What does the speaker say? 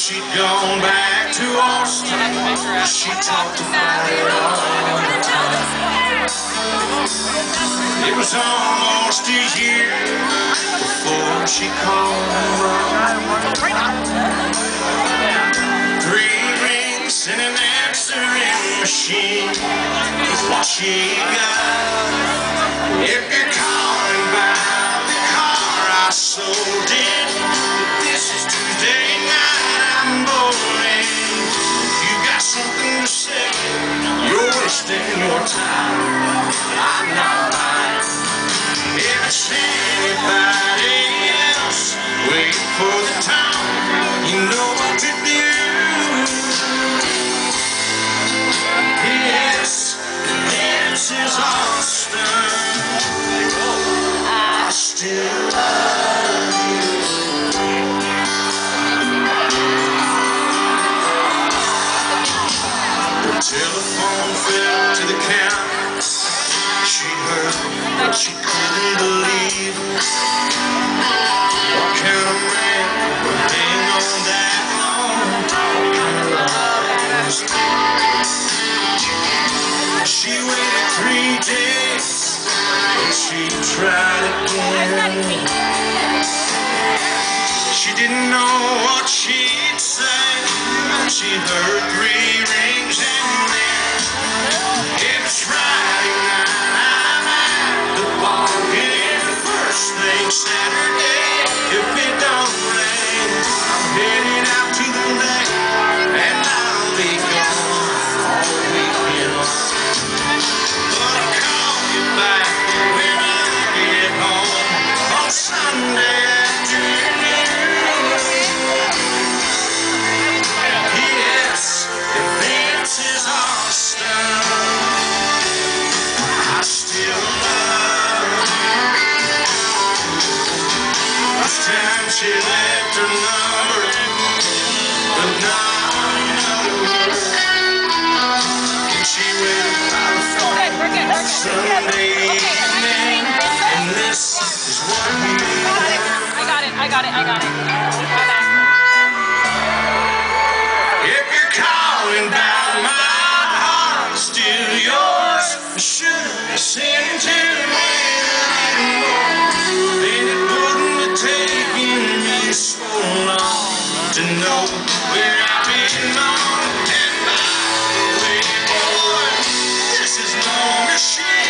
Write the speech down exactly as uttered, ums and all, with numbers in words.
she'd gone back to Austin. She talked about it all. It was almost a year before she called me. Three rings and an answering machine is what she got. If you're calling about the car I sold it, this is Tuesday night, I'm boring. You got something to say, you're wasting your time. I'm not lying. If it's anybody else, wait for the time, you know what to do. Yes, this is Austin. I still love you. The telephone fell to the counter. She heard what she couldn't believe. What kind of man would hang on that long? What kind of love was that? She waited three days and she tried again. She didn't know what she'd say. She heard three rings and then it's Friday night. I'm at the bar again. First thing Saturday, if it don't rain, I'm heading out to the lake and I'll be gone all weekend. But I'll call you back when I get home on Sunday afternoon. Yes, if this is Austin, I still love you. This time she left her number, but not another word. And she went out on Sunday evening, and this is what we I got it, I got it, I got it. My bad. If you're calling about my heart, still yours, I should have listened to me a little more. Then it wouldn't have taken me so long to know where I belong. And by the way, boy, this is no machine.